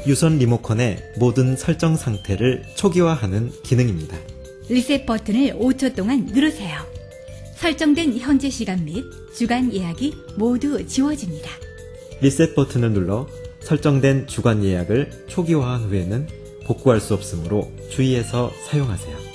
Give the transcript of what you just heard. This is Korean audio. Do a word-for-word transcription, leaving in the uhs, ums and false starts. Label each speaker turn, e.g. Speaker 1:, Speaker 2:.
Speaker 1: 유선 리모컨의 모든 설정 상태를 초기화하는 기능입니다.
Speaker 2: 리셋 버튼을 오 초 동안 누르세요. 설정된 현재 시간 및 주간 예약이 모두 지워집니다.
Speaker 1: 리셋 버튼을 눌러 설정된 주간 예약을 초기화한 후에는 복구할 수 없으므로 주의해서 사용하세요.